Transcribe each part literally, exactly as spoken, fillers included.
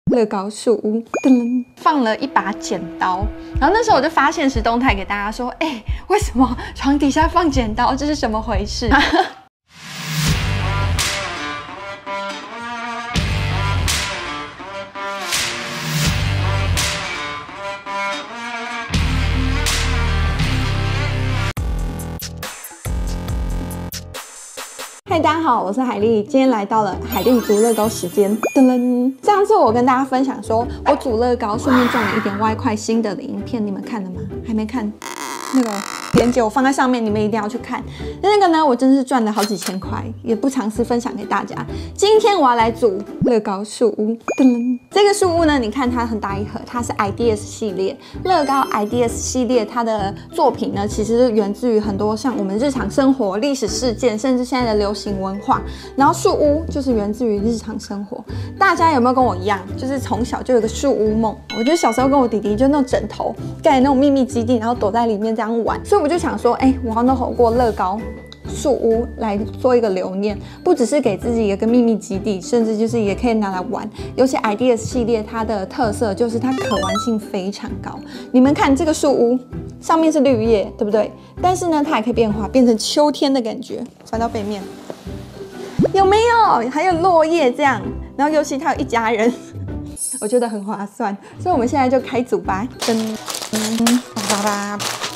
乐高树屋，噔，放了一把剪刀。然后那时候我就发现实动态给大家说，哎、欸，为什么床底下放剪刀？这是怎么回事？嗨，大家好，我是海丽，今天来到了海丽组乐高时间。噔噔，上次我跟大家分享说，我组乐高顺便赚了一点外快心得的影片，你们看了吗？还没看？那个链接我放在上面，你们一定要去看。那个呢，我真是赚了好几千块，也不尝试分享给大家。今天我要来组乐高树屋。噔，这个树屋呢，你看它很大一盒，它是 Ideas 系列，乐高 Ideas 系列，它的作品呢，其实是源自于很多像我们日常生活、历史事件，甚至现在的流行文化。然后树屋就是源自于日常生活。大家有没有跟我一样，就是从小就有个树屋梦？我觉得小时候跟我弟弟就那种枕头盖那种秘密基地，然后躲在里面这样玩。所以我就想说，哎、欸，我要弄好过乐高树屋来做一个留念，不只是给自己一个秘密基地，甚至就是也可以拿来玩。尤其 Ideas 系列它的特色就是它可玩性非常高。你们看这个树屋上面是绿叶，对不对？但是呢，它也可以变化，变成秋天的感觉。翻到背面，有没有？还有落叶这样，然后尤其它有一家人，我觉得很划算。所以我们现在就开组吧，噔噔叭叭叭。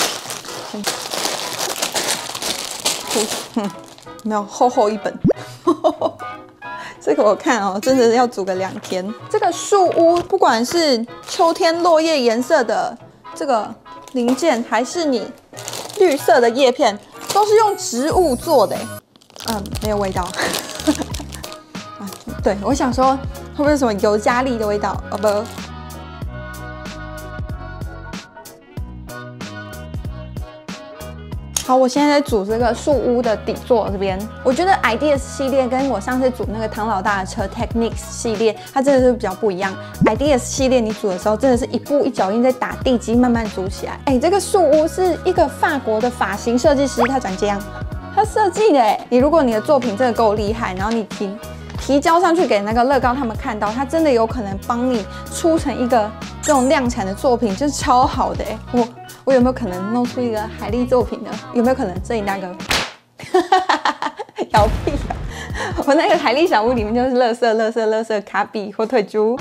哼，没有厚厚一本，这个我看哦，真的要煮个两天。这个树屋，不管是秋天落叶颜色的这个零件，还是你绿色的叶片，都是用植物做的。嗯，没有味道。啊，对，我想说，会不会是什么尤加利的味道？哦不。好，我现在在组这个树屋的底座这边，我觉得 Ideas 系列跟我上次组那个唐老大的车 Technics 系列，它真的是比较不一样。Ideas 系列你组的时候，真的是一步一脚印在打地基，慢慢组起来。哎、欸，这个树屋是一个法国的发型设计师，他长这样，他设计的哎。你如果你的作品真的够厉害，然后你提提交上去给那个乐高他们看到，他真的有可能帮你出成一个这种量产的作品，就是超好的哎。我。我有没有可能弄出一个海丽作品呢？有没有可能？这里那个，摇屁啊！我那个海丽小屋里面就是垃圾、垃圾、垃圾、卡比、火腿猪。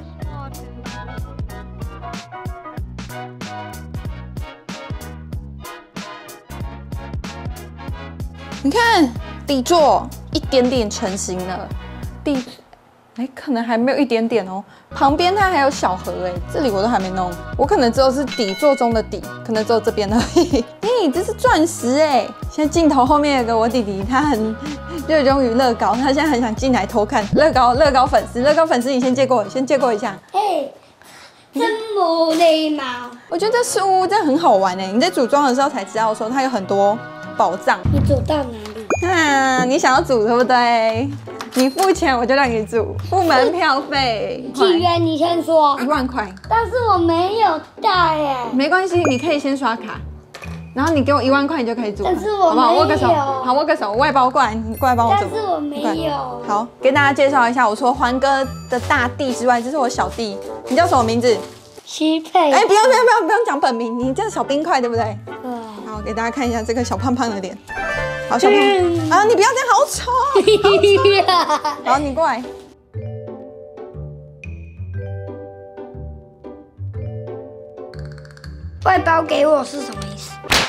你看底座一点点成型了，底。哎，可能还没有一点点哦。旁边它还有小盒哎，这里我都还没弄。我可能只有是底座中的底，可能只有这边而已。咦，这是钻石哎！现在镜头后面有个我弟弟，他很热衷于乐高，他现在很想进来偷看乐高。乐高粉丝，乐高粉丝，你先借过我，先借过一下。 嘿，真无礼貌。 我觉得这树屋真的很好玩哎！你在组装的时候才知道说它有很多宝藏。 你组到哪里？ 啊，你想要组对不对？你付钱我就让你组，付门票费。 几元？你先说。 一万块。 但是我没有带耶。 没关系，你可以先刷卡，然后你给我一万块，你就可以组。 但是我好不好？ 没有。 握个手，好，握个手，我外包过来，你过来帮我组。 但是我没有。 好，跟大家介绍一下，我除了环哥的大弟之外，这是我小弟，你叫什么名字？ 徐佩。 哎，不要不要不要不用讲本名，你叫小冰块对不对？ 嗯。 好，给大家看一下这个小胖胖的脸。好，小胖啊，你不要这样，好丑，好丑。好，你过来。 外包给我是什么意思？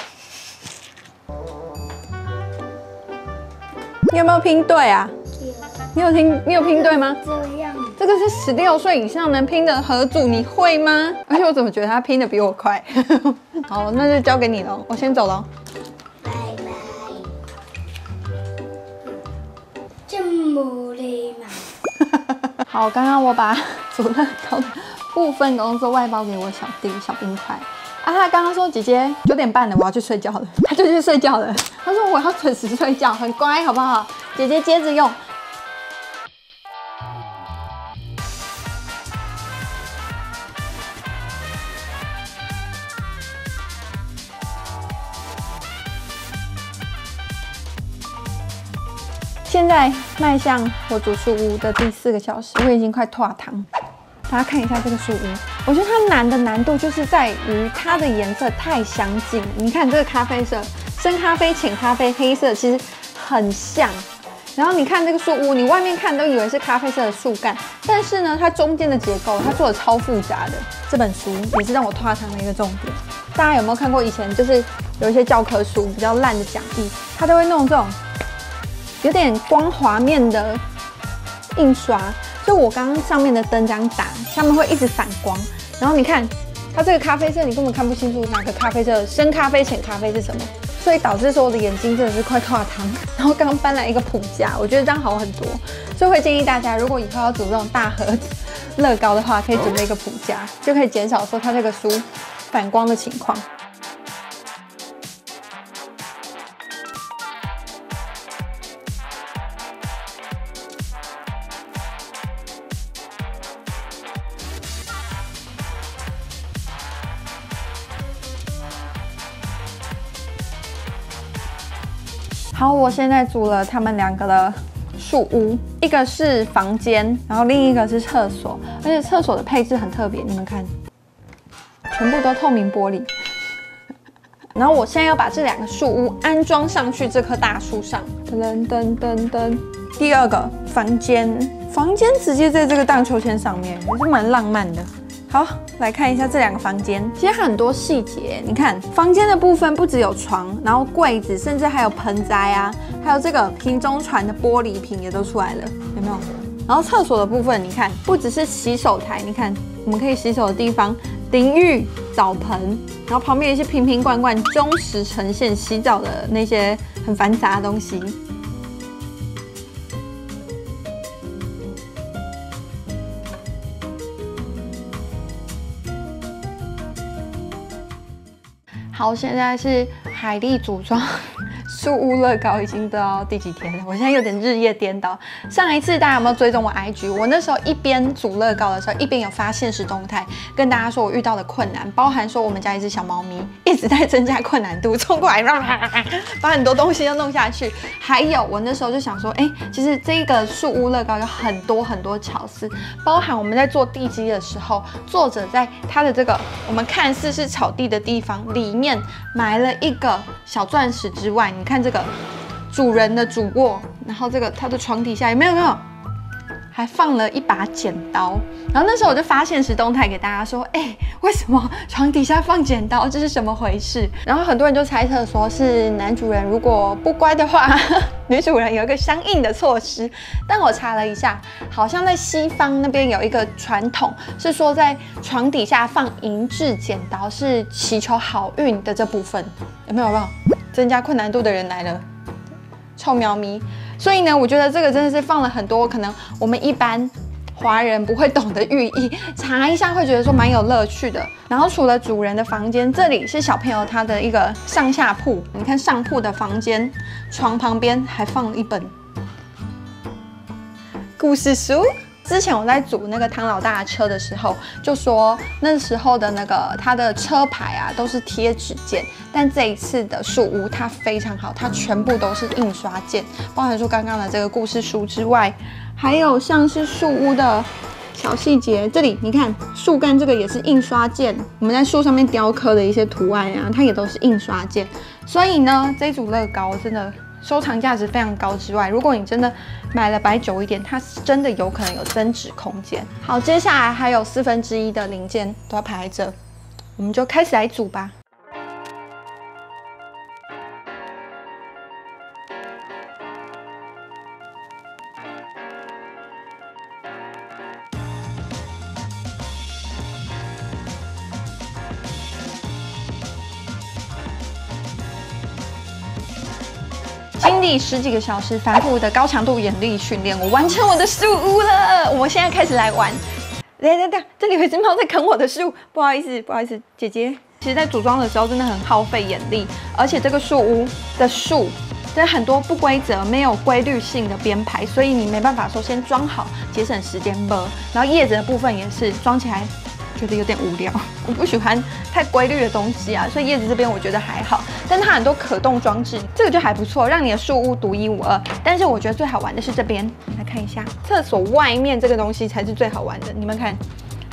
你有没有拼对啊？你有拼，你有拼对吗？ 这样。 这个是十六岁以上能拼的合组，你会吗？而且我怎么觉得他拼的比我快？好，那就交给你了，我先走了。 拜拜。真无礼貌。 好，刚刚我把组乐高的部分工作外包给我小弟小冰块啊，他刚刚说姐姐九点半了，我要去睡觉了，他就去睡觉了。他说我要准时睡觉，很乖，好不好？姐姐接着用。现在迈向我煮树屋的第四个小时，我已经快脱糖。 大家看一下这个树屋，我觉得它难的难度就是在于它的颜色太相近。你看这个咖啡色、深咖啡、浅咖啡、黑色其实很像。然后你看这个树屋，你外面看都以为是咖啡色的树干，但是呢，它中间的结构它做的超复杂的。这本书也是让我踏上的一个重点。大家有没有看过以前就是有一些教科书比较烂的讲义，它都会弄这种有点光滑面的印刷，就我刚刚上面的灯这样打，它们会一直反光。然后你看它这个咖啡色，你根本看不清楚哪个咖啡色，深咖啡、浅咖啡是什么。所以导致说我的眼睛真的是快脱汤，然后刚刚搬来一个谱架，我觉得这样好很多，所以会建议大家，如果以后要煮这种大盒乐高的话，可以准备一个谱架，就可以减少说它这个书反光的情况。好，我现在组了他们两个的树屋，一个是房间，然后另一个是厕所，而且厕所的配置很特别，你们看，全部都透明玻璃。然后我现在要把这两个树屋安装上去这棵大树上，噔噔噔噔。第二个房间，房间直接在这个荡秋千上面，也是蛮浪漫的。好，来看一下这两个房间，其实很多细节。你看，房间的部分不只有床，然后柜子，甚至还有盆栽啊，还有这个瓶中船的玻璃瓶也都出来了，有没有？然后厕所的部分，你看，不只是洗手台，你看我们可以洗手的地方，淋浴、澡盆，然后旁边有一些瓶瓶罐罐，忠实呈现洗澡的那些很繁杂的东西。好，现在是海莉组装树屋乐高，已经到第几天了？我现在有点日夜颠倒。上一次大家有没有追踪我 I G？ 我那时候一边组乐高的时候，一边有发现实动态，跟大家说我遇到的困难，包含说我们家一只小猫咪一直在增加困难度，冲过来，把很多东西都弄下去。还有我那时候就想说，哎、欸，其实这个树屋乐高有很多很多巧思，包含我们在做地基的时候，作者在他的这个我们看似是草地的地方里面埋了一个小钻石之外，你看这个主人的主卧，然后这个他的床底下有没有？有没有？还放了一把剪刀。然后那时候我就发现实动态给大家说，哎、欸，为什么床底下放剪刀？这是什么回事？然后很多人就猜测说是男主人如果不乖的话，女主人有一个相应的措施。但我查了一下，好像在西方那边有一个传统，是说在床底下放银质剪刀是祈求好运的这部分。有没有？有没有？增加困难度的人来了，臭喵咪。所以呢，我觉得这个真的是放了很多可能我们一般华人不会懂的寓意，查一下会觉得说蛮有乐趣的。然后除了主人的房间，这里是小朋友他的一个上下铺。你看上铺的房间，床旁边还放了一本故事书。之前我在组那个唐老大的车的时候，就说那时候的那个它的车牌啊都是贴纸件，但这一次的树屋它非常好，它全部都是印刷件，包含说刚刚的这个故事书之外，还有像是树屋的小细节，这里你看树干这个也是印刷件，我们在树上面雕刻的一些图案啊，它也都是印刷件，所以呢这一组乐高真的收藏价值非常高之外，如果你真的买了摆久一点，它真的有可能有增值空间。好，接下来还有四分之一的零件都要排在这，我们就开始来组吧。经历十几个小时反复的高强度眼力训练，我完成我的树屋了。我们现在开始来玩。等等等，这里有一只猫在啃我的树，不好意思，不好意思，姐姐。其实，在组装的时候真的很耗费眼力，而且这个树屋的树，真的很多不规则、没有规律性的编排，所以你没办法说先装好，节省时间啵。然后叶子的部分也是装起来。觉得有点无聊，我不喜欢太规律的东西啊，所以叶子这边我觉得还好，但它很多可动装置，这个就还不错，让你的树屋独一无二。但是我觉得最好玩的是这边，来看一下厕所外面这个东西才是最好玩的。你们看，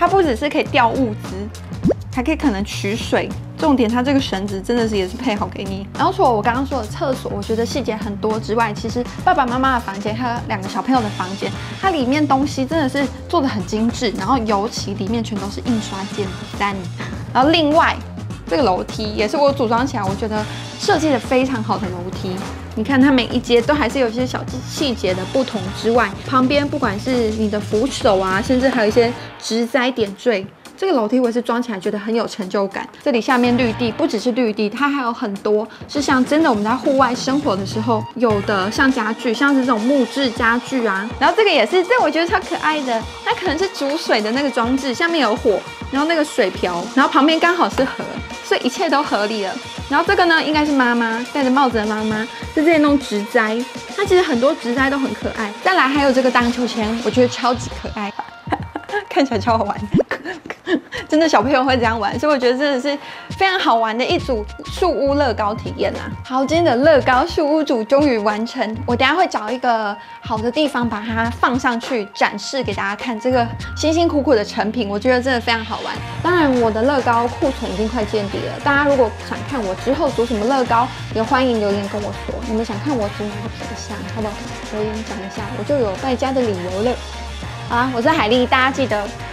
它不只是可以吊物资，还可以可能取水。重点，它这个绳子真的是也是配好给你。然后除了我刚刚说的厕所，我觉得细节很多之外，其实爸爸妈妈的房间还有两个小朋友的房间，它里面东西真的是做的很精致，然后尤其里面全都是印刷键三。然后另外这个楼梯也是我组装起来，我觉得设计的非常好的楼梯。你看它每一阶都还是有一些小细节的不同之外，旁边不管是你的扶手啊，甚至还有一些植栽点缀。这个楼梯我也是装起来觉得很有成就感。这里下面绿地不只是绿地，它还有很多是像真的我们在户外生活的时候有的，像家具，像是这种木质家具啊。然后这个也是，这我觉得超可爱的，它可能是煮水的那个装置，下面有火，然后那个水瓢，然后旁边刚好是河，所以一切都合理了。然后这个呢，应该是妈妈戴着帽子的妈妈在这里弄植栽，它其实很多植栽都很可爱。再来还有这个荡秋千，我觉得超级可爱。看起来超好玩，真的小朋友会这样玩，所以我觉得真的是非常好玩的一组树屋乐高体验啊！好，今天的乐高树屋组终于完成，我等一下会找一个好的地方把它放上去展示给大家看，这个辛辛苦苦的成品，我觉得真的非常好玩。当然，我的乐高库存已经快见底了，大家如果想看我之后组什么乐高，也欢迎留言跟我说，你们想看我组哪个品相，好不好？留言讲一下，我就有败家的理由了。好啦，我是海丽，大家记得